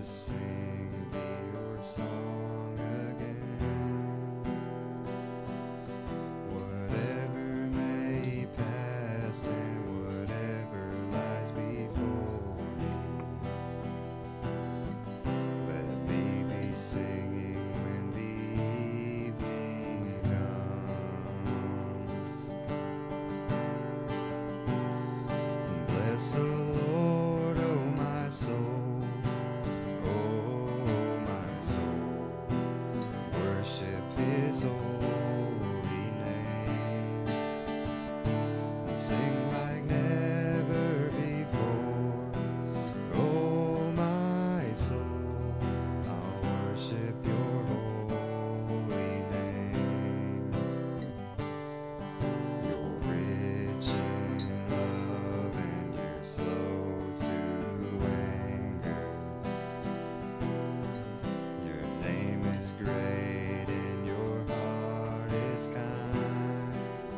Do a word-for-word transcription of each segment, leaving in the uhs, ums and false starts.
sing thee your song again. Whatever may pass and whatever lies before me, let me be singing when the evening comes. Bless the Lord, oh my soul, oh my soul, worship his holy name. Sing like never before, oh my soul, I'll worship your holy name. You're rich in love and you're slow to anger. Your name is great and your heart is kind.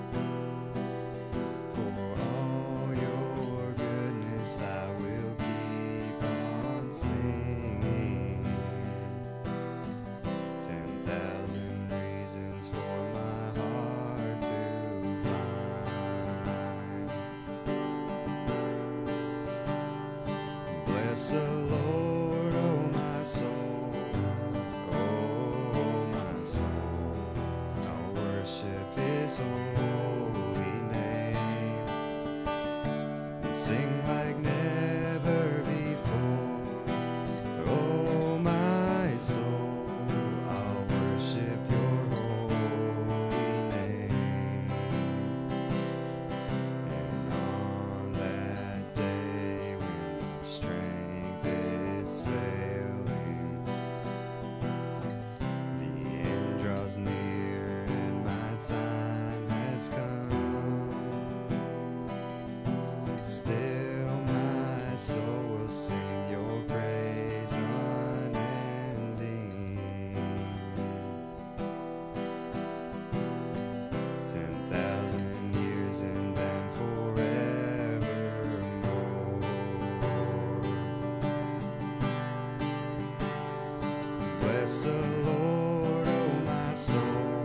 For all your goodness I will keep on singing. Ten thousand reasons for my heart to find. Bless the Lord, oh my soul, oh my soul, I'll worship his holy name. Sing like never before, oh my soul, I'll worship your holy name. And on that day when strength is failing, the end draws near and my time has come. Still my soul will sing your praise unending. Ten thousand years and then forevermore. Bless the Lord, oh my soul,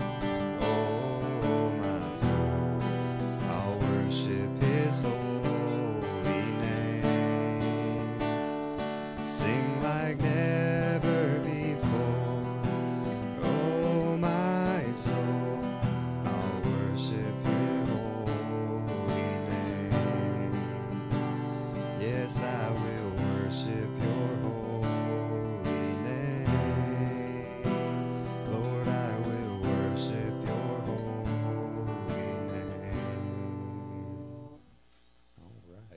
oh my soul, I'll worship his holy name. Sing like never before, oh my soul, I'll worship your holy name. Yes, I will worship your holy name. Lord, I will worship your holy name. All right.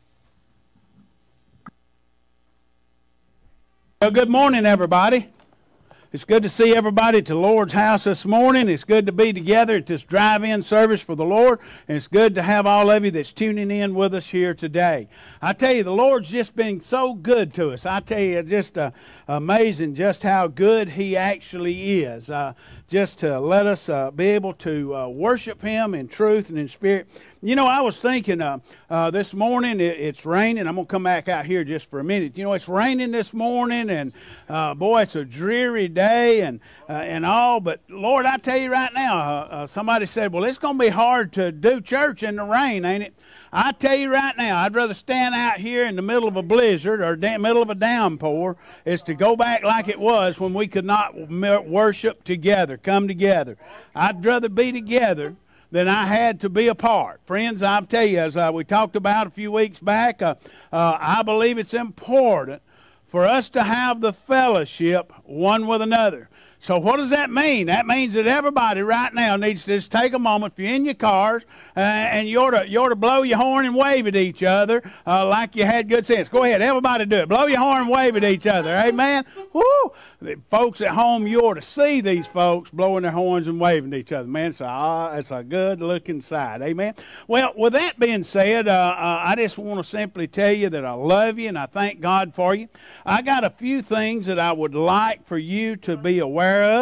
Well, good morning, everybody. It's good to see everybody at the Lord's house this morning. It's good to be together at this drive-in service for the Lord. And it's good to have all of you that's tuning in with us here today. I tell you, the Lord's just been so good to us. I tell you, it's just uh, amazing just how good He actually is. Uh, just to let us uh, be able to uh, worship Him in truth and in spirit. You know, I was thinking uh, uh, this morning, it, it's raining. I'm going to come back out here just for a minute. You know, it's raining this morning, and uh, boy, it's a dreary day and uh, and all. But, Lord, I tell you right now, uh, uh, somebody said, well, it's going to be hard to do church in the rain, ain't it? I tell you right now, I'd rather stand out here in the middle of a blizzard or da- middle of a downpour is to go back like it was when we could not m- worship together, come together. I'd rather be together than I had to be apart. Friends, I'll tell you, as uh, we talked about a few weeks back, uh, uh, I believe it's important for us to have the fellowship one with another. So what does that mean? That means that everybody right now needs to just take a moment. If you're in your cars, uh, and you ought, to, you ought to blow your horn and wave at each other uh, like you had good sense. Go ahead, everybody do it. Blow your horn and wave at each other. Amen? Woo! The folks at home, you ought to see these folks blowing their horns and waving at each other. Man, it's a, it's a good-looking sight. Amen? Well, with that being said, uh, uh, I just want to simply tell you that I love you and I thank God for you. I got a few things that I would like for you to be aware of.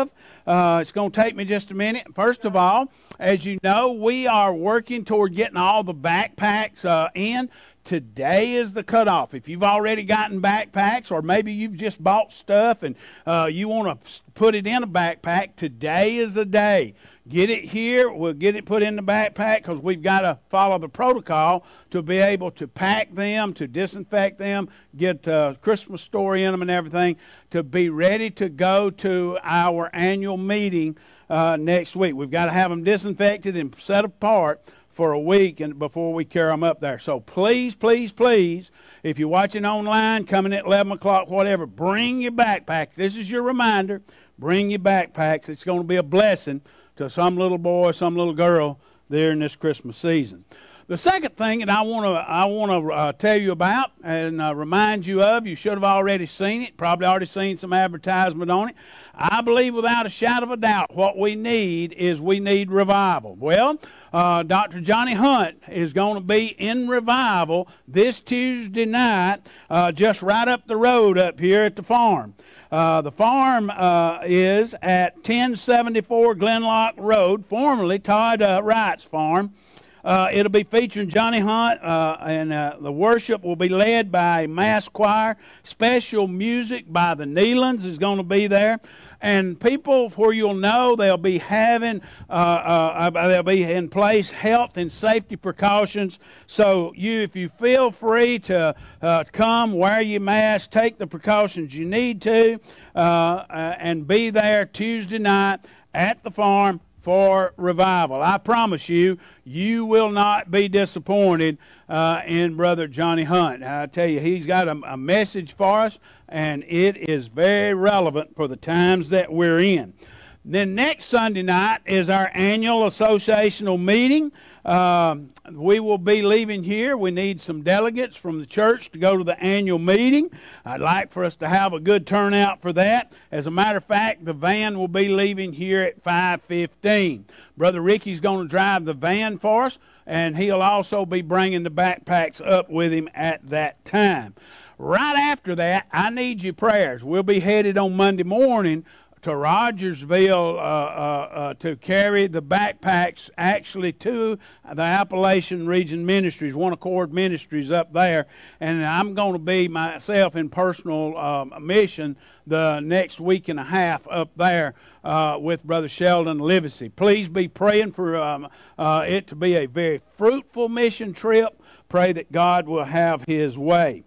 Uh, it's going to take me just a minute. First of all, as you know, we are working toward getting all the backpacks uh, in. Today is the cutoff. If you've already gotten backpacks, or maybe you've just bought stuff and uh, you want to put it in a backpack, today is the day. Get it here. We'll get it put in the backpack because we've got to follow the protocol to be able to pack them, to disinfect them, get a Christmas story in them and everything, to be ready to go to our annual meeting uh, next week. We've got to have them disinfected and set apart for a week and before we carry them up there. So please, please, please, if you're watching online, coming at eleven o'clock, whatever, bring your backpacks. This is your reminder. Bring your backpacks. It's going to be a blessing to some little boy, some little girl there in this Christmas season. The second thing that I want to I want to uh, tell you about and uh, remind you of, you should have already seen it, probably already seen some advertisement on it. I believe without a shadow of a doubt what we need is we need revival. Well, uh, Doctor Johnny Hunt is going to be in revival this Tuesday night uh, just right up the road up here at the farm. Uh, the farm uh, is at ten seventy-four Glenlock Road, formerly Todd uh, Wright's farm. Uh, it'll be featuring Johnny Hunt, uh, and uh, the worship will be led by a mass choir. Special music by the Nealons is going to be there. And people, where you'll know, they'll be having, uh, uh, they'll be in place health and safety precautions. So you, if you feel free to uh, come, wear your mask, take the precautions you need to, uh, uh, and be there Tuesday night at the farm for revival. I promise you, you will not be disappointed uh, in Brother Johnny Hunt. I tell you, he's got a, a message for us, and it is very relevant for the times that we're in. Then next Sunday night is our annual associational meeting. Um, we will be leaving here. We need some delegates from the church to go to the annual meeting. I'd like for us to have a good turnout for that. As a matter of fact, the van will be leaving here at five fifteen. Brother Ricky's going to drive the van for us, and he'll also be bringing the backpacks up with him at that time. Right after that, I need your prayers. We'll be headed on Monday morning to Rogersville uh, uh, uh, to carry the backpacks actually to the Appalachian Region Ministries, One Accord Ministries up there. And I'm going to be myself in personal um, mission the next week and a half up there uh, with Brother Sheldon Livesey. Please be praying for um, uh, it to be a very fruitful mission trip. Pray that God will have His way.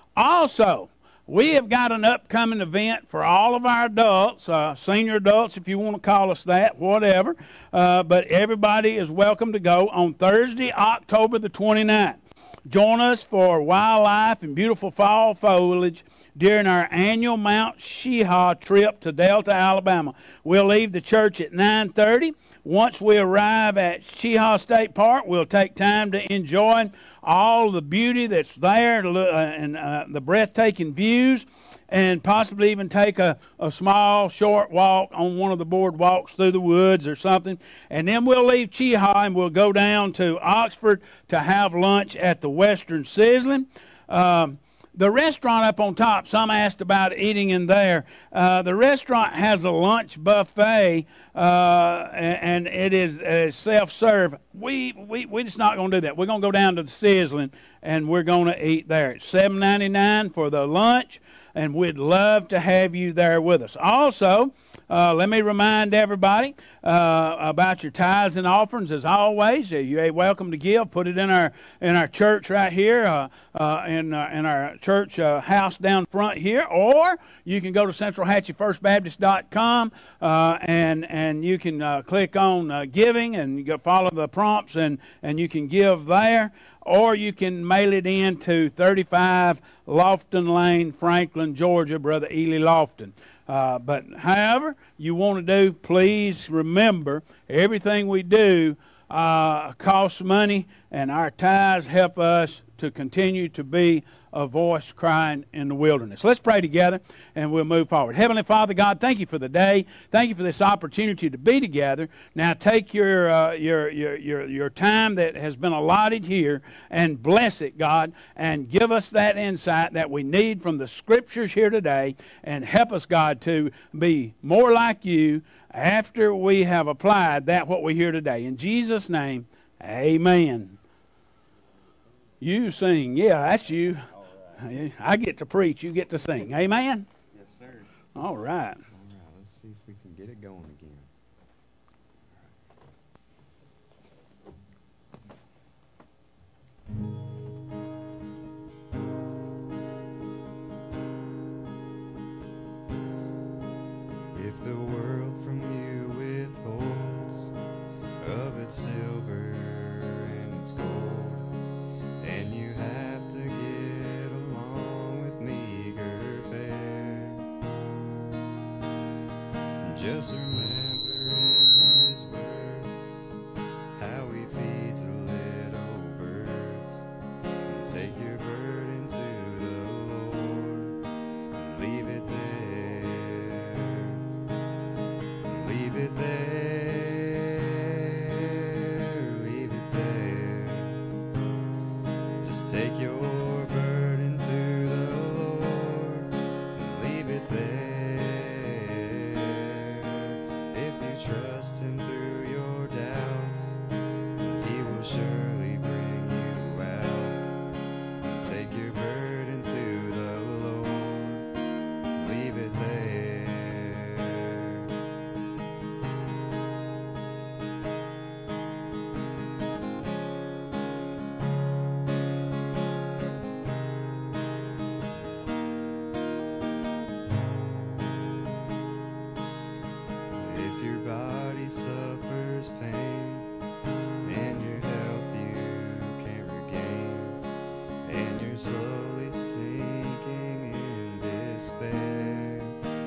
Also, we have got an upcoming event for all of our adults, uh, senior adults, if you want to call us that, whatever. Uh, but everybody is welcome to go on Thursday, October the twenty-ninth. Join us for wildlife and beautiful fall foliage during our annual Mount Sheehaw trip to Delta, Alabama. We'll leave the church at nine thirty. Once we arrive at Sheehaw State Park, we'll take time to enjoy all the beauty that's there and uh, the breathtaking views, and possibly even take a, a small, short walk on one of the boardwalks through the woods or something. And then we'll leave Sheehaw and we'll go down to Oxford to have lunch at the Western Sizzling. Um, The restaurant up on top, some asked about eating in there. Uh, the restaurant has a lunch buffet, uh, and, and it is uh, self-serve. We, we, we're just not going to do that. We're going to go down to the Sizzling, and we're going to eat there. It's seven ninety-nine for the lunch, and we'd love to have you there with us. Also, uh, let me remind everybody uh, about your tithes and offerings. As always, you're welcome to give. Put it in our in our church right here, uh, uh, in uh, in our church uh, house down front here, or you can go to central hatchie first baptist dot com uh, and and you can uh, click on uh, giving and you go follow the prompts and and you can give there. Or you can mail it in to thirty-five Lofton Lane, Franklin, Georgia, Brother Ely Lofton. Uh, but however you want to do, please remember everything we do uh, costs money, and our tithes help us to continue to be a voice crying in the wilderness. Let's pray together and we'll move forward. Heavenly Father God, thank you for the day. Thank you for this opportunity to be together. Now take your, uh, your, your, your, your time that has been allotted here and bless it, God, and give us that insight that we need from the Scriptures here today, and help us, God, to be more like you after we have applied that what we hear today. In Jesus' name, amen. You sing. Yeah, that's you. Right. I get to preach. You get to sing. Amen? Yes, sir. All right. All right. Let's see if we can get it going again. If the world from you withholds of its silver and its gold, and you have to get along with meager fare, just remember in His word how He feeds the little birds, and take your burden to the Lord, and leave it there, leave it there, leave it there. Just take your burden to the Lord and leave it there. If you trust Him through your doubts, He will surely bring you out. Take your burden to the Lord, leave it there. If your body suffers pain and your health you can't regain, and you're slowly sinking in despair,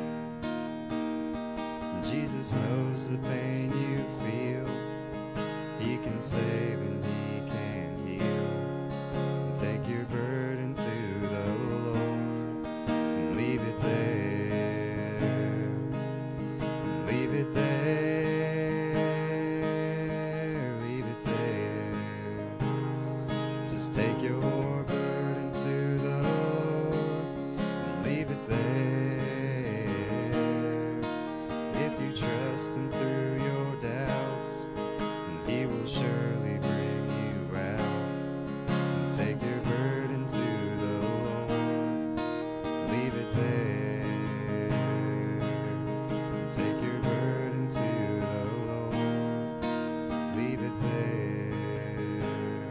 Jesus knows the pain you feel. He can save and He can heal. Take your burden to the Lord and leave it there, leave it there, leave it there. Just take your burden to the Lord and leave it there. If you trust Him through your doubts, He will surely bring you out. And take your burden to the Lord, leave it there. Take your burden to the Lord, leave it there.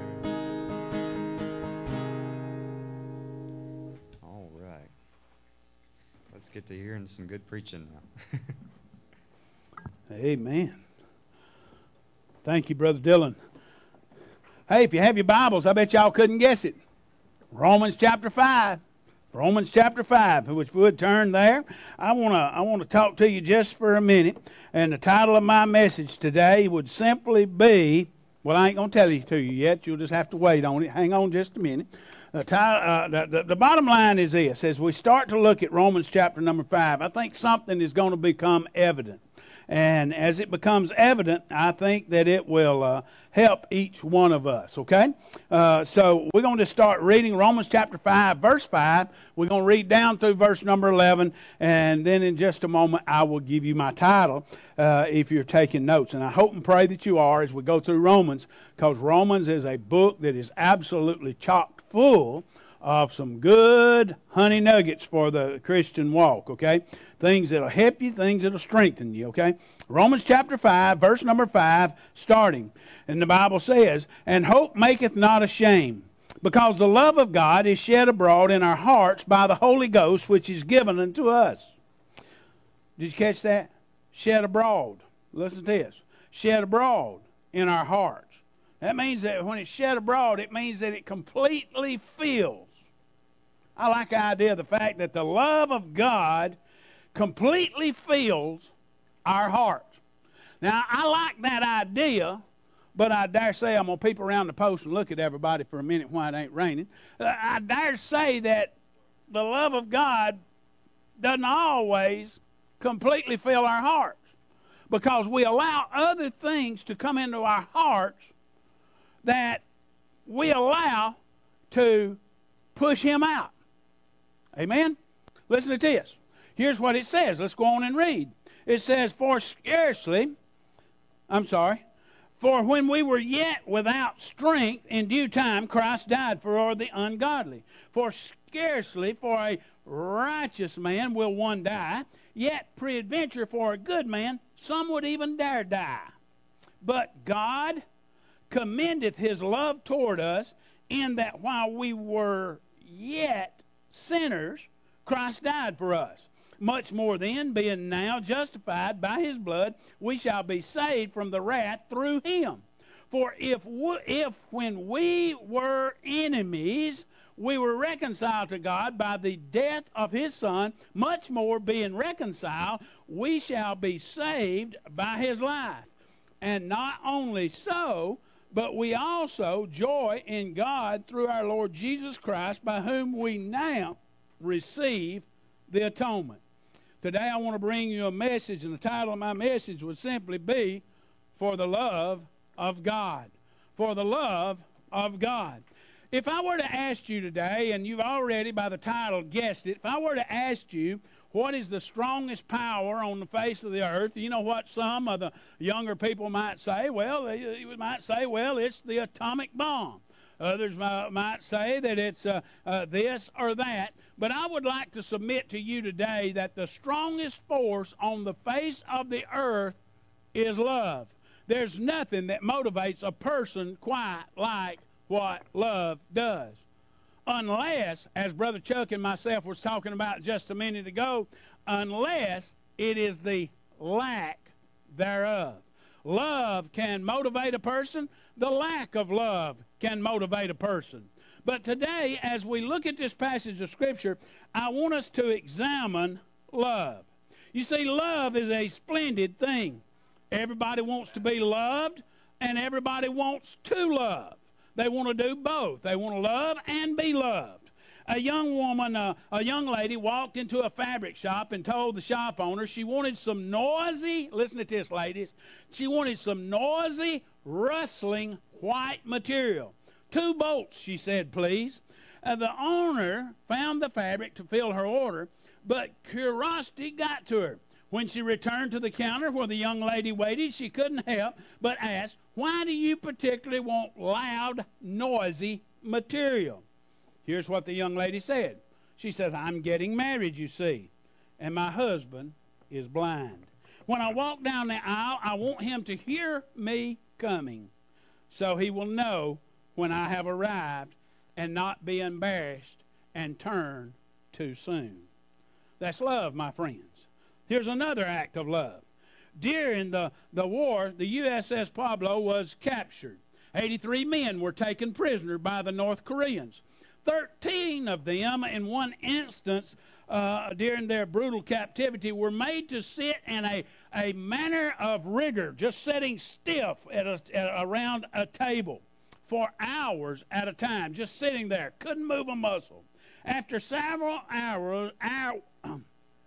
All right. Let's get to hearing some good preaching now. Amen. Thank you, Brother Dylan. Hey, if you have your Bibles, I bet y'all couldn't guess it. Romans chapter five. Romans chapter five, which would turn there. I want to I want to talk to you just for a minute. And the title of my message today would simply be, well, I ain't going to tell you to you yet. You'll just have to wait on it. Hang on just a minute. The, title, uh, the, the, the bottom line is this. As we start to look at Romans chapter number five, I think something is going to become evident. And as it becomes evident, I think that it will uh, help each one of us, okay? Uh, so we're going to start reading Romans chapter five, verse five. We're going to read down through verse number eleven, and then in just a moment I will give you my title uh, if you're taking notes. And I hope and pray that you are as we go through Romans, because Romans is a book that is absolutely chock full of some good honey nuggets for the Christian walk, okay? Things that'll help you, things that'll strengthen you, okay? Romans chapter five, verse number five, starting. And the Bible says, "And hope maketh not ashamed, because the love of God is shed abroad in our hearts by the Holy Ghost, which is given unto us." Did you catch that? Shed abroad. Listen to this. Shed abroad in our hearts. That means that when it's shed abroad, it means that it completely fills. I like the idea of the fact that the love of God completely fills our hearts. Now, I like that idea but I dare say I'm going to peep around the post and look at everybody for a minute while it ain't raining. Uh, I dare say that the love of God doesn't always completely fill our hearts, because we allow other things to come into our hearts that we allow to push Him out. Amen? Listen to this. Here's what it says. Let's go on and read. It says, for scarcely, I'm sorry, for when we were yet without strength, in due time Christ died for the ungodly. For scarcely for a righteous man will one die, yet peradventure for a good man some would even dare die. But God commendeth His love toward us, in that while we were yet sinners, Christ died for us. Much more then, being now justified by His blood, we shall be saved from the wrath through Him. For if, we, if when we were enemies, we were reconciled to God by the death of His Son, much more being reconciled, we shall be saved by His life. And not only so, but we also joy in God through our Lord Jesus Christ, by whom we now receive the atonement. Today I want to bring you a message, and the title of my message would simply be, For the Love of God. For the Love of God. If I were to ask you today, and you've already by the title guessed it, if I were to ask you what is the strongest power on the face of the earth, you know what some of the younger people might say? Well, they might say, well, it's the atomic bomb. Others might say that it's uh, uh, this or that. But I would like to submit to you today that the strongest force on the face of the earth is love. There's nothing that motivates a person quite like what love does. Unless, as Brother Chuck and myself was talking about just a minute ago, unless it is the lack thereof. Love can motivate a person. The lack of love can motivate a person. But today, as we look at this passage of Scripture, I want us to examine love. You see, love is a splendid thing. Everybody wants to be loved, and everybody wants to love. They want to do both. They want to love and be loved. A young woman, uh, a young lady walked into a fabric shop and told the shop owner she wanted some noisy, listen to this, ladies, she wanted some noisy, rustling white material. Two bolts, she said, please. Uh, the owner found the fabric to fill her order, but curiosity got to her. When she returned to the counter where the young lady waited, she couldn't help but ask, why do you particularly want loud, noisy material? Here's what the young lady said. She said, I'm getting married, you see, and my husband is blind. When I walk down the aisle, I want him to hear me coming, so he will know when I have arrived and not be embarrassed and turn too soon. That's love, my friends. Here's another act of love. During the, the war, the U S S Pueblo was captured. eighty-three men were taken prisoner by the North Koreans. thirteen of them, in one instance, uh, during their brutal captivity, were made to sit in a, a manner of rigor, just sitting stiff at a, at, around a table for hours at a time, just sitting there, couldn't move a muscle. After several hours, hour, um,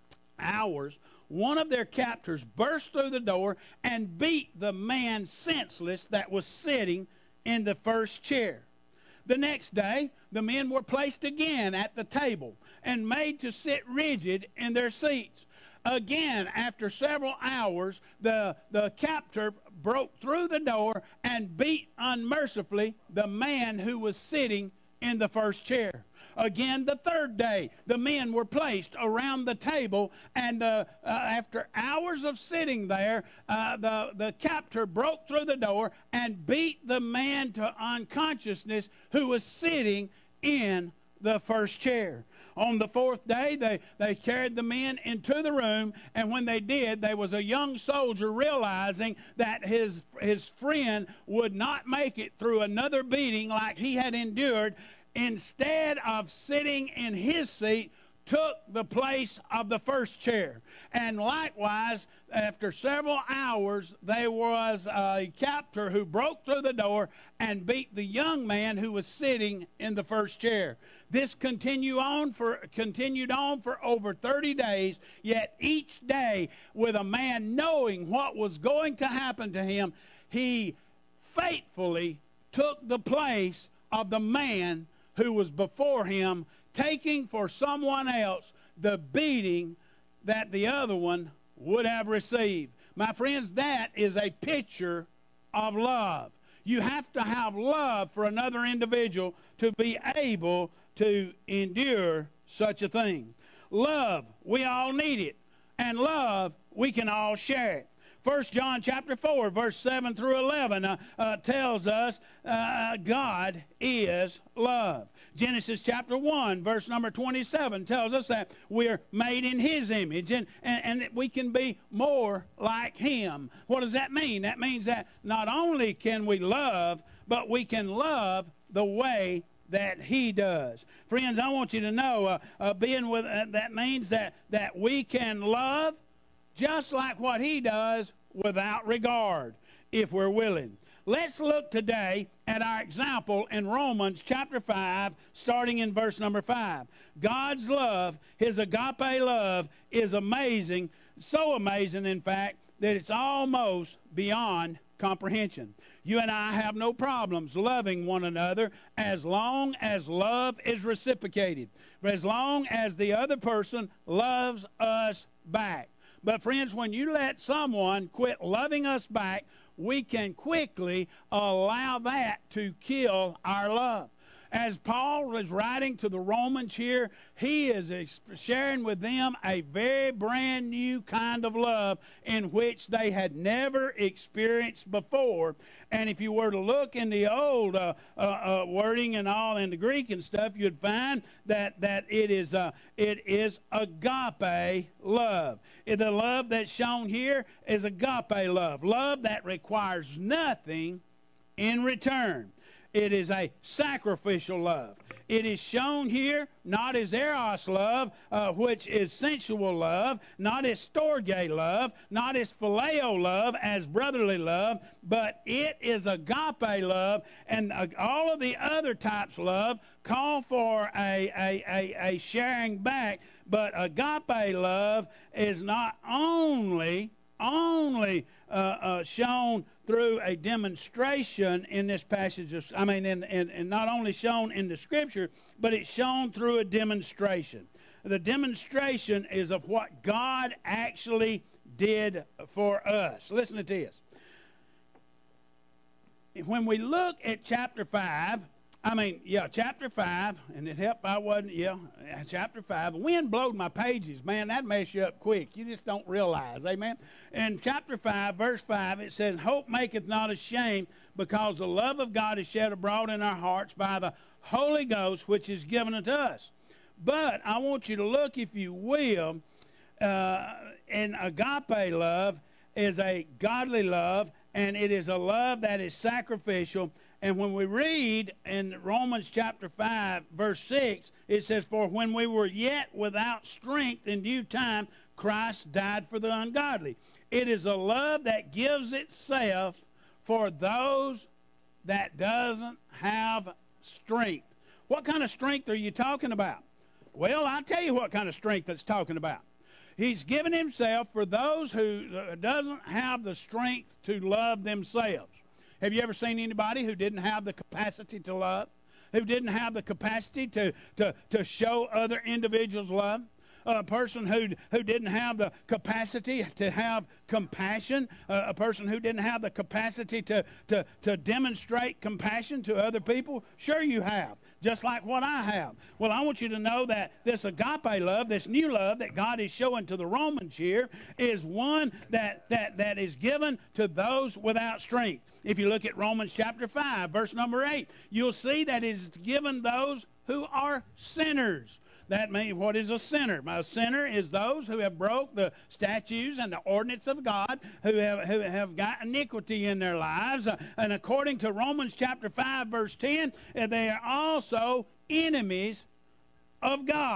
hours, one of their captors burst through the door and beat the man senseless that was sitting in the first chair. The next day, the men were placed again at the table and made to sit rigid in their seats. Again, after several hours, the, the captor broke through the door and beat unmercifully the man who was sitting in the first chair. Again, the third day, the men were placed around the table, and uh, uh, after hours of sitting there, uh, the, the captor broke through the door and beat the man to unconsciousness who was sitting in the first chair. On the fourth day, they, they carried the men into the room, and when they did, there was a young soldier realizing that his, his friend would not make it through another beating like he had endured. Instead of sitting in his seat, took the place of the first chair. And likewise, after several hours, there was a captor who broke through the door and beat the young man who was sitting in the first chair. This continued on for, continued on for over thirty days, yet each day, with a man knowing what was going to happen to him, he faithfully took the place of the man who was before him, taking for someone else the beating that the other one would have received. My friends, that is a picture of love. You have to have love for another individual to be able to endure such a thing. Love, we all need it. And love, we can all share it. First John chapter four, verse seven through eleven uh, uh, tells us uh, God is love. Genesis chapter one, verse number twenty-seven tells us that we're made in His image, and, and, and that we can be more like Him. What does that mean? That means that not only can we love, but we can love the way that He does. Friends, I want you to know, uh, uh, being with uh, that means that, that we can love just like what He does, without regard, if we're willing. Let's look today at our example in Romans chapter five, starting in verse number five. God's love, His agape love, is amazing, so amazing, in fact, that it's almost beyond comprehension. You and I have no problems loving one another as long as love is reciprocated, but as long as the other person loves us back. But friends, when you let someone quit loving us back, we can quickly allow that to kill our love. As Paul is writing to the Romans here, he is sharing with them a very brand new kind of love in which they had never experienced before. And if you were to look in the old uh, uh, uh, wording and all in the Greek and stuff, you'd find that, that it is uh, it is agape love. The love that's shown here is agape love, love that requires nothing in return. It is a sacrificial love. It is shown here not as eros love, uh, which is sensual love, not as storge love, not as phileo love, as brotherly love, but it is agape love, and uh, all of the other types of love call for a, a, a, a sharing back, but agape love is not only only uh, uh, shown through a demonstration in this passage of, I mean, in, in, in not only shown in the Scripture, but it's shown through a demonstration. The demonstration is of what God actually did for us. Listen to this. When we look at chapter five, I mean, yeah, chapter five, and it helped I wasn't, yeah, chapter five. The wind blowed my pages, man, that'd mess you up quick. You just don't realize, amen? In chapter five, verse five, it says, hope maketh not ashamed, because the love of God is shed abroad in our hearts by the Holy Ghost, which is given unto us. But I want you to look, if you will, uh, in agape love is a godly love, and it is a love that is sacrificial. And when we read in Romans chapter five, verse six, it says, for when we were yet without strength, in due time, Christ died for the ungodly. It is a love that gives itself for those that doesn't have strength. What kind of strength are you talking about? Well, I'll tell you what kind of strength it's talking about. He's given himself for those who doesn't have the strength to love themselves. Have you ever seen anybody who didn't have the capacity to love? Who didn't have the capacity to, to, to show other individuals love? A person who, who didn't have the capacity to have compassion, uh, a person who didn't have the capacity to, to, to demonstrate compassion to other people? Sure you have, just like what I have. Well, I want you to know that this agape love, this new love that God is showing to the Romans here, is one that, that, that is given to those without strength. If you look at Romans chapter five, verse number eight, you'll see that it is given those who are sinners. That means, what is a sinner? A sinner is those who have broke the statutes and the ordinance of God, who have, who have got iniquity in their lives. Uh, and according to Romans chapter five, verse ten, uh, they are also enemies of God.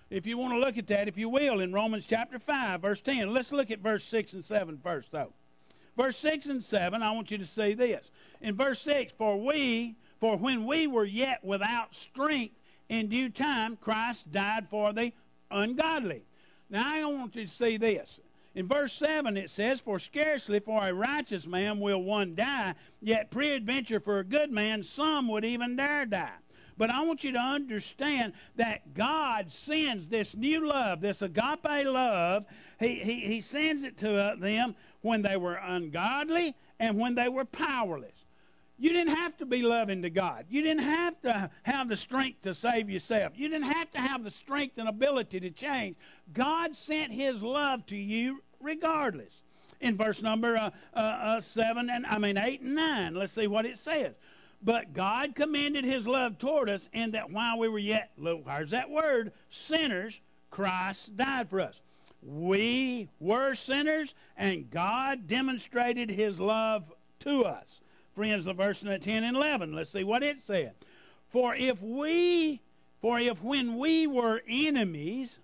If you want to look at that, if you will, in Romans chapter five, verse ten. Let's look at verse six and seven first, though. Verse six and seven, I want you to see this. In verse six, for we, for when we were yet without strength, in due time Christ died for the ungodly. Now I want you to see this. In verse seven it says, for scarcely for a righteous man will one die, yet peradventure for a good man some would even dare die. But I want you to understand that God sends this new love, this agape love, he, he, he sends it to uh, them when they were ungodly and when they were powerless. You didn't have to be loving to God. You didn't have to have the strength to save yourself. You didn't have to have the strength and ability to change. God sent his love to you regardless. In verse number uh, uh, uh, seven and I mean eight and nine, let's see what it says. But God commended his love toward us in that while we were yet, look, there's that word, sinners, Christ died for us. We were sinners, and God demonstrated his love to us. Friends, the verse ten and eleven, let's see what it said. For if we, for if when we were enemies,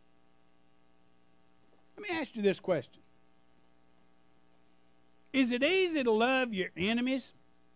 let me ask you this question. Is it easy to love your enemies?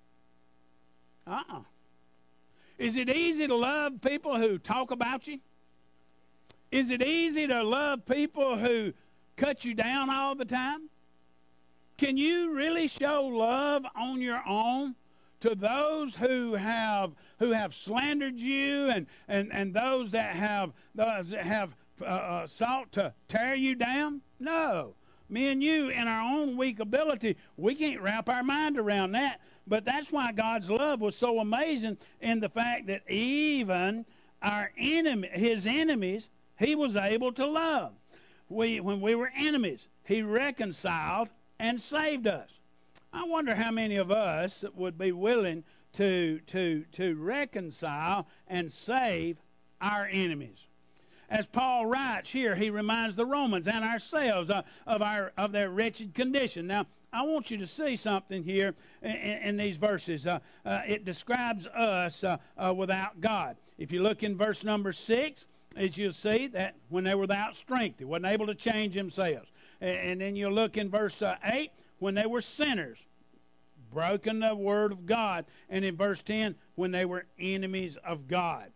Uh-uh. Is it easy to love people who talk about you? Is it easy to love people who cut you down all the time? Can you really show love on your own to those who have who have slandered you and, and, and those that have those that have uh, uh, sought to tear you down? No. Me and you, in our own weak ability, we can't wrap our mind around that. But that's why God's love was so amazing in the fact that even our enemy, his enemies, he was able to love. We, when we were enemies, he reconciled and saved us. I wonder how many of us would be willing to, to, to reconcile and save our enemies. As Paul writes here, he reminds the Romans and ourselves uh, of, our, of their wretched condition. Now, I want you to see something here in, in these verses. Uh, uh, it describes us uh, uh, without God. If you look in verse number six, as you'll see that when they were without strength, they wasn't able to change themselves. And, and then you look in verse uh, eight, when they were sinners, broken the word of God. And in verse ten, when they were enemies of God.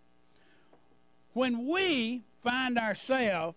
When we find ourselves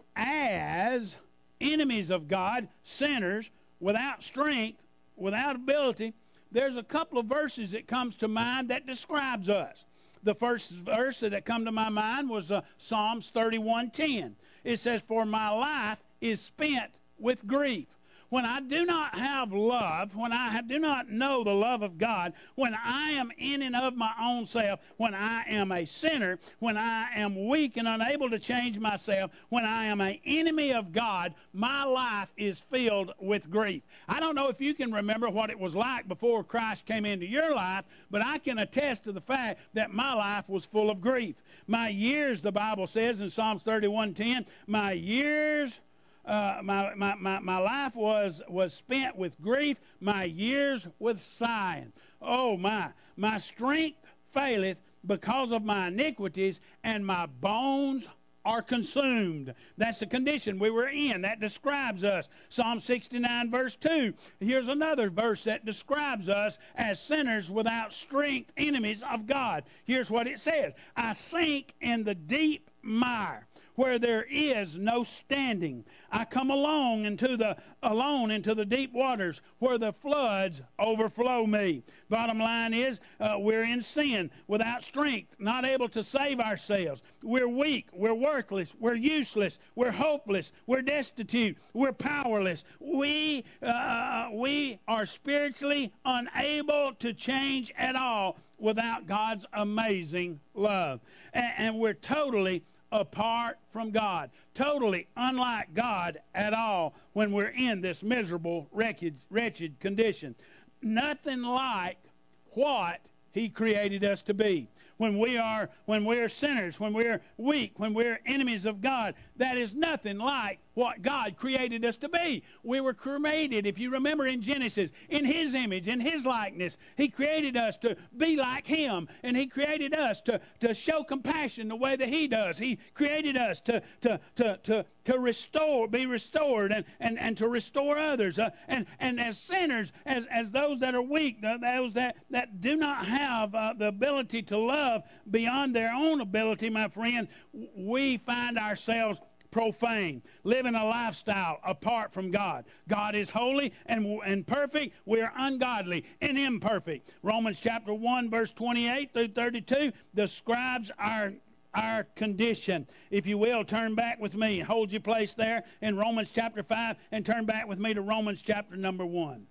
as enemies of God, sinners, without strength, without ability, there's a couple of verses that comes to mind that describes us. The first verse that come to my mind was uh, Psalms thirty-one ten. It says, for my life is spent with grief. When I do not have love, when I do not know the love of God, when I am in and of my own self, when I am a sinner, when I am weak and unable to change myself, when I am an enemy of God, my life is filled with grief. I don't know if you can remember what it was like before Christ came into your life, but I can attest to the fact that my life was full of grief. My years, the Bible says in Psalms thirty-one ten, my years... Uh, my, my, my, my life was, was spent with grief, my years with sighing. Oh my, my strength faileth because of my iniquities, and my bones are consumed. That's the condition we were in. That describes us. Psalm sixty-nine verse two. Here's another verse that describes us as sinners without strength, enemies of God. Here's what it says. I sink in the deep mire, where there is no standing. I come along into the alone into the deep waters, where the floods overflow me. Bottom line is, uh, we're in sin, without strength, not able to save ourselves. We're weak, we're worthless, we're useless, we're hopeless, we're destitute, we're powerless. We, uh, we are spiritually unable to change at all without God's amazing love. And, and we're totally apart from God, totally unlike God at all when we're in this miserable, wretched, wretched condition. Nothing like what He created us to be. When we are, when we're sinners, when we're weak, when we're enemies of God, that is nothing like what God created us to be. We were created, if you remember in Genesis, in His image, in His likeness. He created us to be like Him, and He created us to, to show compassion the way that He does. He created us to, to, to, to, to restore, be restored, and, and, and to restore others. Uh, and, and as sinners, as, as those that are weak, those that, that do not have uh, the ability to love beyond their own ability, my friend, we find ourselves profane, living a lifestyle apart from God. God is holy and, and perfect. We are ungodly and imperfect. Romans chapter one, verse twenty-eight through thirty-two describes our our condition. If you will, turn back with me. Hold your place there in Romans chapter five and turn back with me to Romans chapter number one.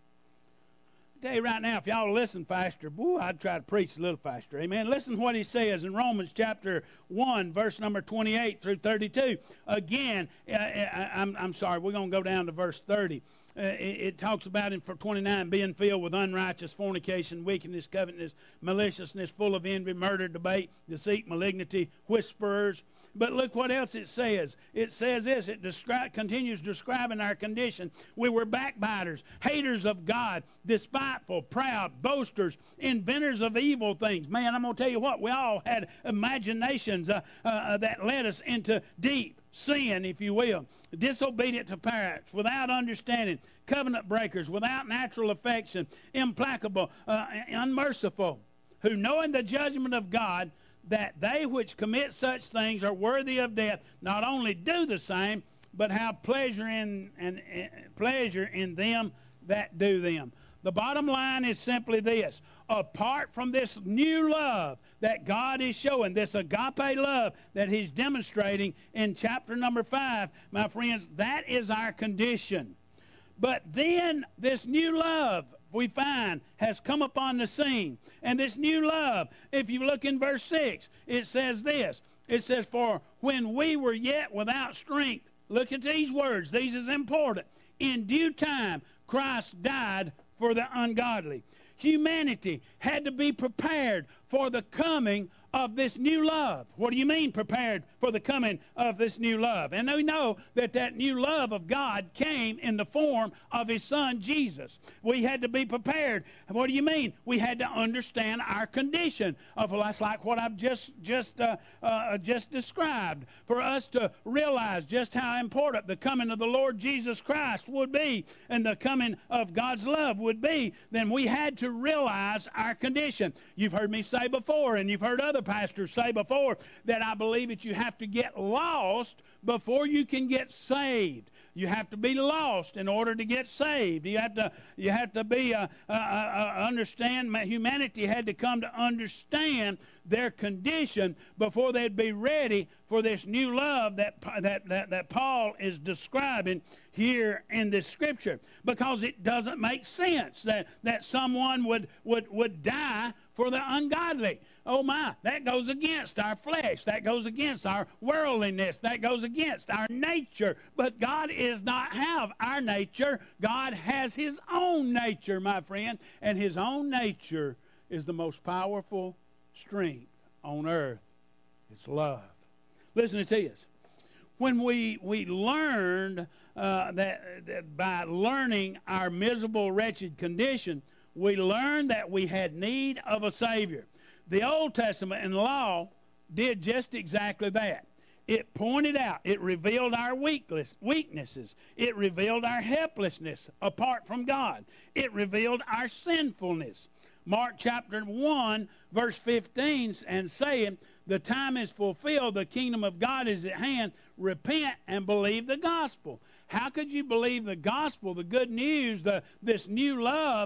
I tell you right now, if y'all listen faster, boy, I'd try to preach a little faster. Amen. Listen to what he says in Romans chapter one, verse number twenty-eight through thirty-two. Again, uh, I, I'm, I'm sorry, we're going to go down to verse thirty. Uh, it, it talks about in for twenty-nine, being filled with unrighteous fornication, wickedness, covetousness, maliciousness, full of envy, murder, debate, deceit, malignity, whisperers. But look what else it says. It says this. It descri- continues describing our condition. We were backbiters, haters of God, despiteful, proud, boasters, inventors of evil things. Man, I'm going to tell you what. We all had imaginations uh, uh, that led us into deep sin, if you will. Disobedient to parents, without understanding, covenant breakers, without natural affection, implacable, uh, unmerciful, who knowing the judgment of God, that they which commit such things are worthy of death, not only do the same, but have pleasure in and uh, pleasure in them that do them. The bottom line is simply this: apart from this new love that God is showing, this agape love that He's demonstrating in chapter number five, my friends, that is our condition. But then this new love, we find, has come upon the scene. And this new love, if you look in verse six, it says this. It says, for when we were yet without strength, look at these words, these is important. In due time, Christ died for the ungodly. Humanity had to be prepared for the coming of this new love. What do you mean prepared for the coming of this new love? And we know that that new love of God came in the form of His Son, Jesus. We had to be prepared. What do you mean? We had to understand our condition of, well, that's like what I've just just uh, uh, just described. For us to realize just how important the coming of the Lord Jesus Christ would be and the coming of God's love would be, then we had to realize our condition. You've heard me say before, and you've heard other pastors say before, that I believe that you have to get lost before you can get saved. You have to be lost in order to get saved. You have to, you have to be, uh, uh, uh, understand, humanity had to come to understand their condition before they'd be ready for this new love that, that, that, that Paul is describing here in this scripture. Because it doesn't make sense that, that someone would, would, would die for the ungodly. Oh my, that goes against our flesh. That goes against our worldliness. That goes against our nature. But God is not have our nature. God has His own nature, my friend. And His own nature is the most powerful strength on earth. It's love. Listen to this. When we, we learned uh, that, that by learning our miserable, wretched condition, we learned that we had need of a Savior. The Old Testament and law did just exactly that. It pointed out, it revealed our weakness, weaknesses. It revealed our helplessness apart from God. It revealed our sinfulness. Mark chapter one, verse fifteen, and saying, the time is fulfilled, the kingdom of God is at hand, repent and believe the gospel. How could you believe the gospel, the good news, the, this new love,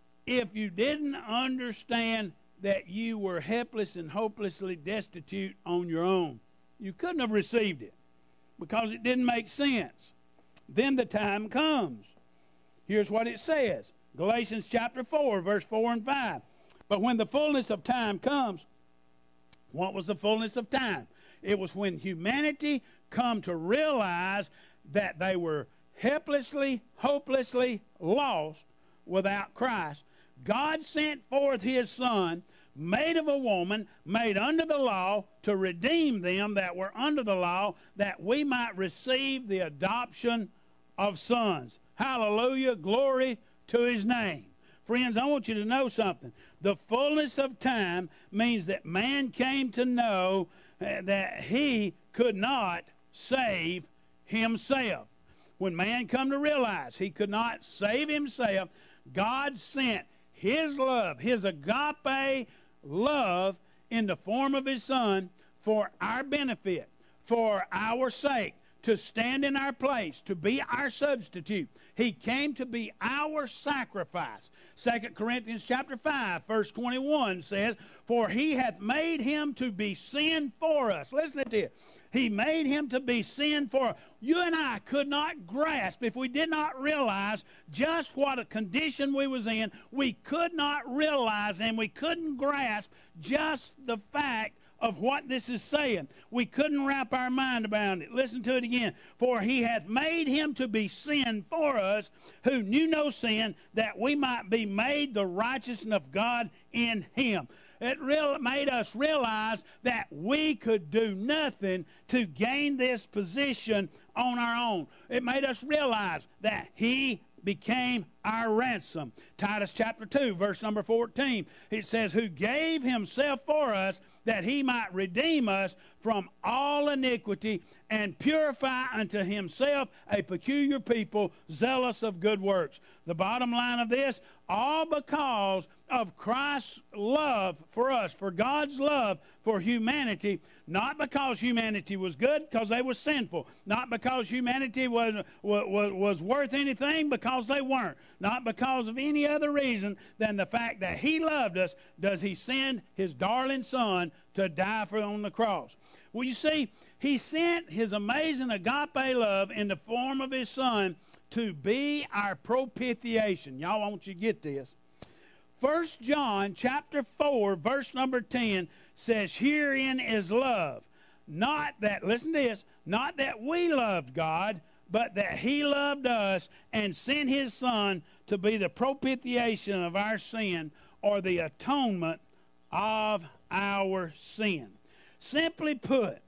if you didn't understand that you were helpless and hopelessly destitute on your own? You couldn't have received it because it didn't make sense. Then the time comes. Here's what it says. Galatians chapter four, verse four and five. But when the fullness of time comes, what was the fullness of time? It was when humanity come to realize that they were helplessly, hopelessly lost without Christ. God sent forth His Son, made of a woman, made under the law, to redeem them that were under the law, that we might receive the adoption of sons. Hallelujah. Glory to his name. Friends, I want you to know something. The fullness of time means that man came to know uh, that he could not save himself. When man come to realize he could not save himself, God sent his love, his agape love, in the form of his Son for our benefit, for our sake, to stand in our place, to be our substitute. He came to be our sacrifice. Second Corinthians chapter five, verse twenty-one says, for he hath made him to be sin for us. Listen to this. He made him to be sin for us. You and I could not grasp, if we did not realize just what a condition we was in, we could not realize and we couldn't grasp just the fact of what this is saying. We couldn't wrap our mind around it. Listen to it again. For he hath made him to be sin for us, who knew no sin, that we might be made the righteousness of God in him. It real, made us realize that we could do nothing to gain this position on our own. It made us realize that he became our ransom. Titus chapter two, verse number fourteen, it says, who gave himself for us, that he might redeem us from all iniquity, and purify unto himself a peculiar people, zealous of good works. The bottom line of this, all because of Christ's love for us, for God's love for humanity, not because humanity was good, because they were sinful, not because humanity was, was, was worth anything, because they weren't, not because of any other reason than the fact that he loved us, does he send his darling Son to die for on the cross. Well, you see, he sent his amazing agape love in the form of his Son to be our propitiation. Y'all, I want you to get this. First John chapter four, verse number ten says, herein is love. Not that, listen to this, not that we loved God, but that he loved us and sent his Son to be the propitiation of our sin, or the atonement of our sin. Simply put,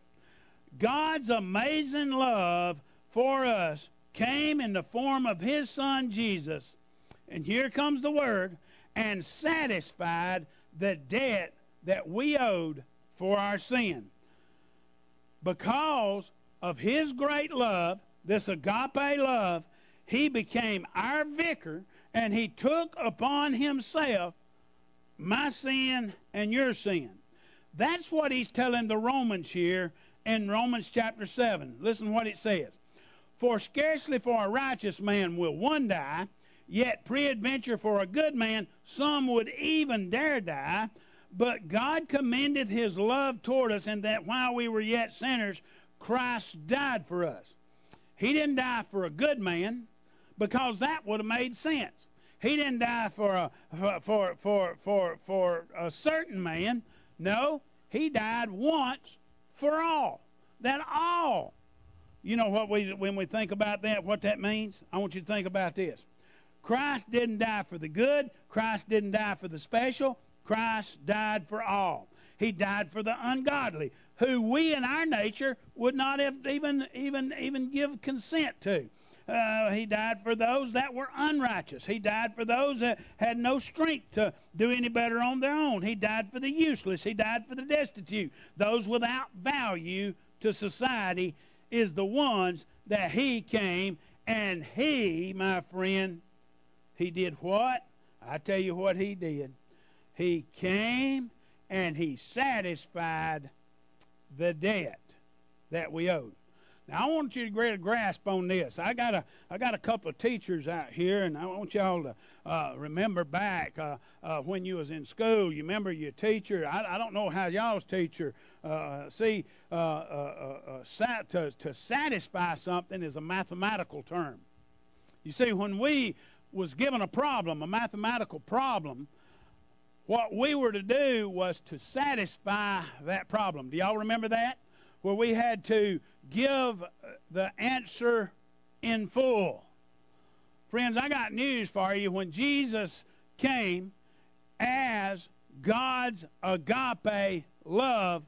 God's amazing love for us came in the form of his Son Jesus, and here comes the word, and satisfied the debt that we owed for our sin. Because of his great love, this agape love, he became our vicar, and he took upon himself my sin and your sin. That's what he's telling the Romans here in Romans chapter seven. Listen what it says. For scarcely for a righteous man will one die, yet peradventure for a good man some would even dare die. But God commendeth his love toward us, in that while we were yet sinners, Christ died for us. He didn't die for a good man, because that would have made sense. He didn't die for a for for for for a certain man. No, he died once for all. That all. You know what we when we think about that, what that means? I want you to think about this. Christ didn't die for the good. Christ didn't die for the special. Christ died for all. He died for the ungodly, who we in our nature would not have even even even give consent to. Uh, he died for those that were unrighteous. He died for those that had no strength to do any better on their own. He died for the useless. He died for the destitute. Those without value to society is the ones that he came, and he, my friend, he did what? I tell you what he did. He came and he satisfied the debt that we owed. Now, I want you to get a grasp on this. I got a, I got a couple of teachers out here, and I want y'all to uh, remember back uh, uh, when you was in school. You remember your teacher. I, I don't know how y'all's teacher, uh, see, uh, uh, uh, sat, to, to satisfy something is a mathematical term. You see, when we was given a problem, a mathematical problem, what we were to do was to satisfy that problem. Do y'all remember that? Where we had to give the answer in full. Friends, I got news for you. When Jesus came as God's agape love,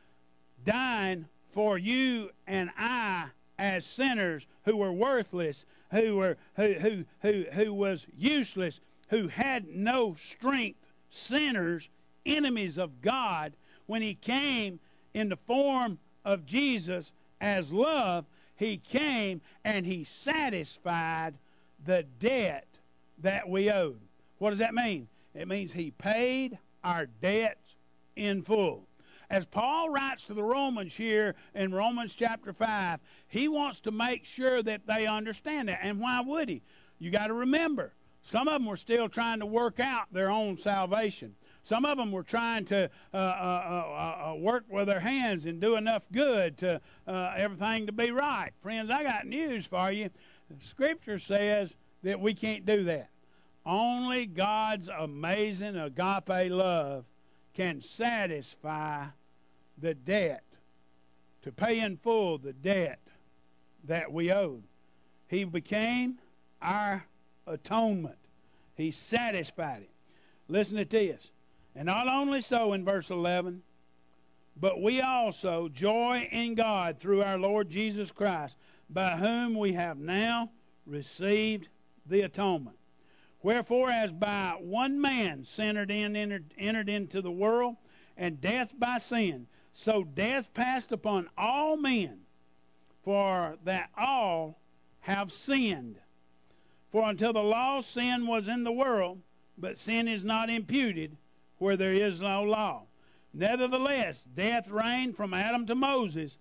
dying for you and I as sinners who were worthless, who were who who who, who was useless, who had no strength, sinners, enemies of God. When he came in the form of Jesus as love, he came and he satisfied the debt that we owed. What does that mean? It means he paid our debts in full. As Paul writes to the Romans here in Romans chapter five, he wants to make sure that they understand that. And why would he? You got to remember, some of them were still trying to work out their own salvation. Some of them were trying to uh, uh, uh, uh, work with their hands and do enough good to uh, everything to be right. Friends, I got news for you. Scripture says that we can't do that. Only God's amazing agape love can satisfy the debt, to pay in full the debt that we owed. He became our atonement. He satisfied it. Listen to this. And not only so in verse eleven, but we also joy in God through our Lord Jesus Christ, by whom we have now received the atonement. Wherefore, as by one man sin entered, in, entered, entered into the world, and death by sin, so death passed upon all men, for that all have sinned. For until the law, sin was in the world, but sin is not imputed where there is no law. Nevertheless, death reigned from Adam to Moses,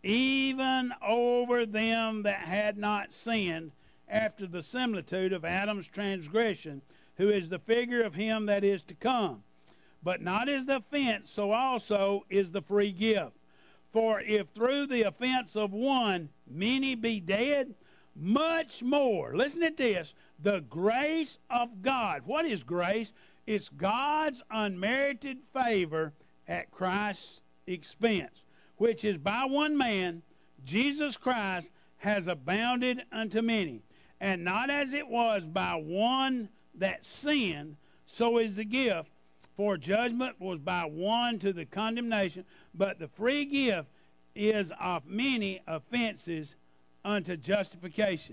even over them that had not sinned, after the similitude of Adam's transgression, who is the figure of him that is to come. But not as the offense, so also is the free gift. For if through the offense of one many be dead, much more, listen to this, the grace of God. What is grace? It's God's unmerited favor at Christ's expense, which is by one man, Jesus Christ, has abounded unto many. And not as it was by one that sinned, so is the gift. For judgment was by one to the condemnation, but the free gift is of many offenses unto justification.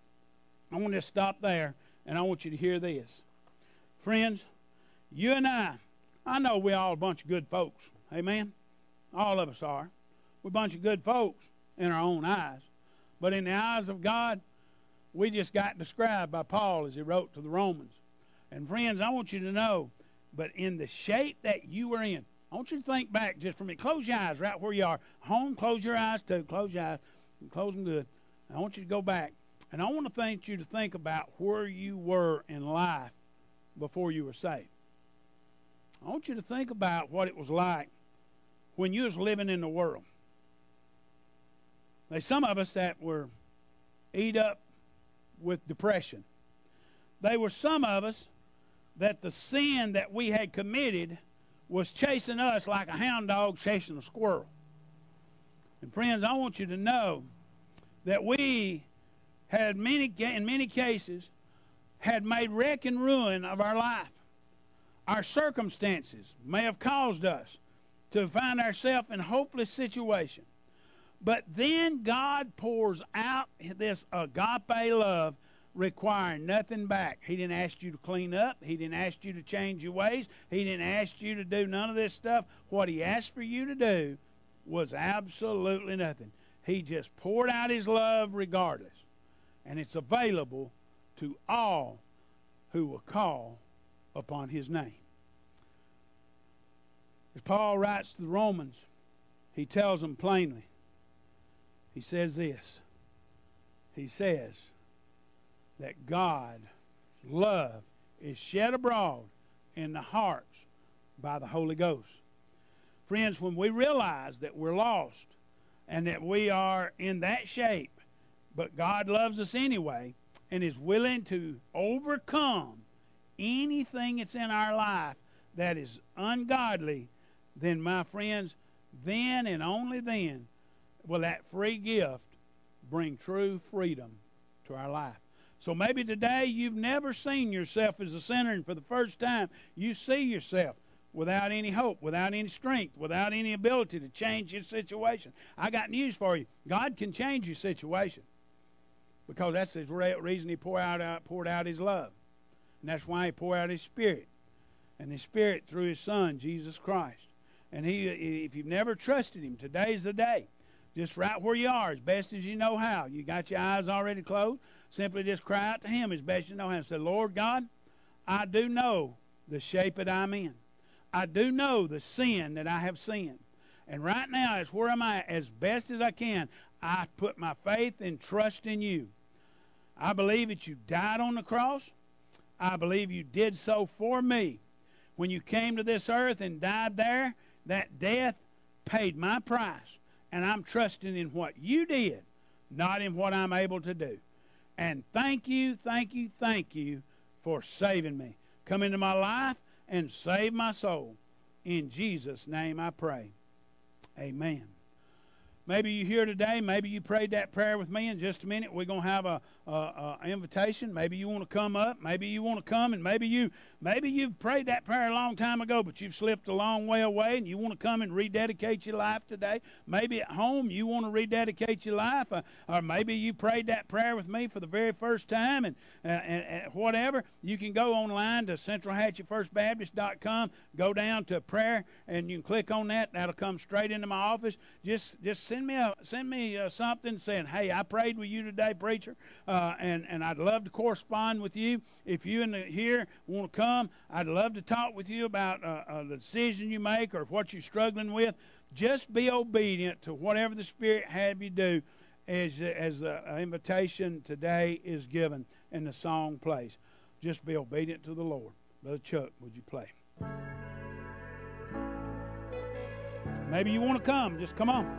I want to stop there, and I want you to hear this. Friends, you and I, I know we're all a bunch of good folks. Amen? All of us are. We're a bunch of good folks in our own eyes. But in the eyes of God, we just got described by Paul as he wrote to the Romans. And friends, I want you to know, but in the shape that you were in, I want you to think back just for me. Close your eyes right where you are. Home, close your eyes too. Close your eyes. Close them good. I want you to go back. And I want to thank you to think about where you were in life before you were saved. I want you to think about what it was like when you was living in the world. There's some of us that were eat up with depression. There were some of us that the sin that we had committed was chasing us like a hound dog chasing a squirrel. And friends, I want you to know that we had many, in many cases, had made wreck and ruin of our life. Our circumstances may have caused us to find ourselves in a hopeless situation. But then God pours out this agape love, requiring nothing back. He didn't ask you to clean up. He didn't ask you to change your ways. He didn't ask you to do none of this stuff. What he asked for you to do was absolutely nothing. He just poured out his love regardless. And it's available to all who will call upon his name. As Paul writes to the Romans, he tells them plainly, he says this. He says that God's love is shed abroad in the hearts by the Holy Ghost. Friends, when we realize that we're lost and that we are in that shape, but God loves us anyway and is willing to overcome anything that's in our life that is ungodly, then, my friends, then and only then will that free gift bring true freedom to our life. So maybe today you've never seen yourself as a sinner, and for the first time you see yourself without any hope, without any strength, without any ability to change your situation. I got news for you. God can change your situation, because that's the reason he poured out, out, poured out his love. And that's why he poured out his Spirit. And his Spirit through his Son, Jesus Christ. And he, if you've never trusted him, today's the day. Just right where you are, as best as you know how. You got your eyes already closed. Simply just cry out to him as best you know how. And say, Lord God, I do know the shape that I'm in. I do know the sin that I have sinned. And right now, it's where I'm at, as best as I can. I put my faith and trust in you. I believe that you died on the cross. I believe you did so for me. When you came to this earth and died there, that death paid my price. And I'm trusting in what you did, not in what I'm able to do. And thank you, thank you, thank you for saving me. Come into my life and save my soul. In Jesus' name I pray. Amen. Maybe you're here today. Maybe you prayed that prayer with me. In just a minute, we're going to have a, a, a invitation. Maybe you want to come up. Maybe you want to come, and maybe you maybe you've prayed that prayer a long time ago, but you've slipped a long way away, and you want to come and rededicate your life today. Maybe at home you want to rededicate your life, uh, or maybe you prayed that prayer with me for the very first time, and, uh, and, and whatever. You can go online to central hatchet first baptist dot com, go down to prayer, and you can click on that. That'll come straight into my office. Just just send me a send me uh, something saying, hey, I prayed with you today, preacher, uh, and and I'd love to correspond with you. If you in the, here want to come, I'd love to talk with you about uh, uh, the decision you make or what you're struggling with. Just be obedient to whatever the Spirit have you do, as as the invitation today is given and the song plays. Just be obedient to the Lord. Brother Chuck, would you play? Maybe you want to come. Just come on.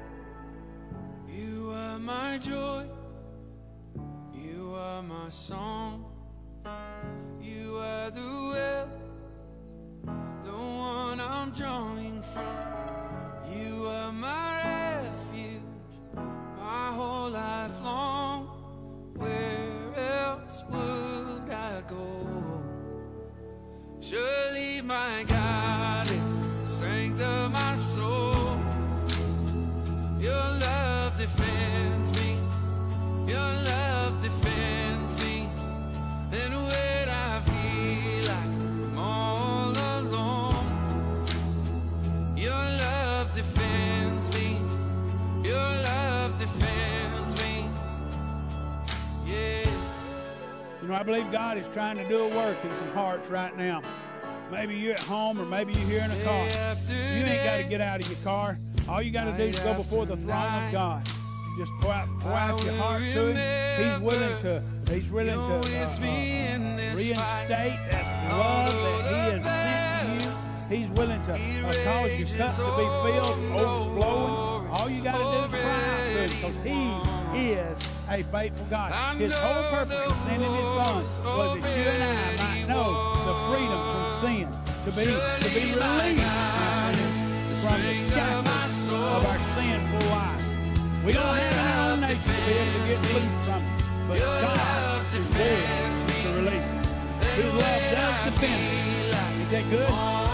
You are my joy. You are my song. You are the well, the one I'm drawing from. You are my refuge, my whole life long. Where else would I go? Surely my God is the strength of my soul. Your love defends me. Your love defends me. And when I feel like I'm all alone, your love defends me. Your love defends me. Yeah. You know, I believe God is trying to do a work in some hearts right now. Maybe you're at home, or maybe you're here in a car. You ain't got to get out of your car. All you got to do is go before the throne of God. Just pour out, pour out your heart to Him. He's willing to, He's willing to uh, uh, reinstate that love that He has sent to you. He's willing to uh, cause your cup to be filled, overflowing. All you got to do is cry out to Him, because He is a faithful God. His whole purpose in sending His Son was that you and I might know the freedom from sin, to be to be released from the shackles of our sinful life. We don't have our own nature to be able to get loose from it, but God is there to release us. His love does defend us. Ain't that good?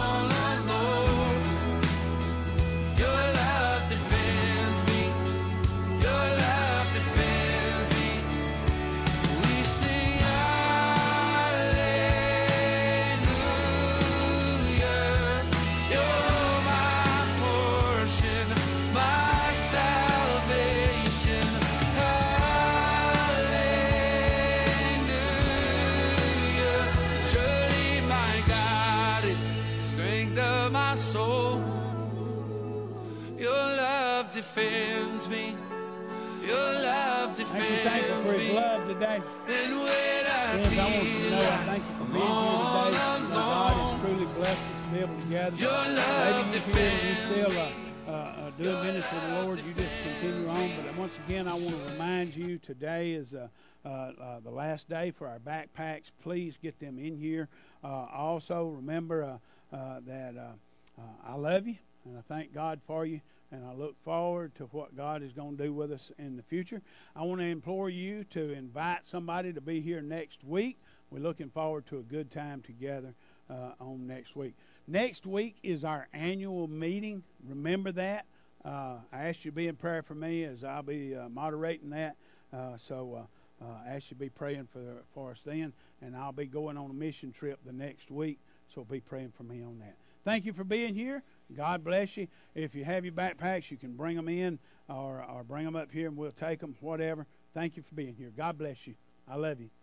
Defends me. Your love defends Thank you for His love today. And when I Friends, I want you to know I feel thank you for being here today. God has truly blessed us to be able to gather. Your love Maybe you feel you still uh, uh, uh, doing ministry for the Lord. You just continue on. But once again, I want to remind you today is uh, uh, uh, the last day for our backpacks. Please get them in here. Uh, also, remember uh, uh, that uh, uh, I love you, and I thank God for you. And I look forward to what God is going to do with us in the future. I want to implore you to invite somebody to be here next week. We're looking forward to a good time together uh, on next week. Next week is our annual meeting. Remember that. Uh, I ask you to be in prayer for me as I'll be uh, moderating that. Uh, so uh, uh, I ask you to be praying for, for us then. And I'll be going on a mission trip the next week. So be praying for me on that. Thank you for being here. God bless you. If you have your backpacks, you can bring them in or, or bring them up here and we'll take them, whatever. Thank you for being here. God bless you. I love you.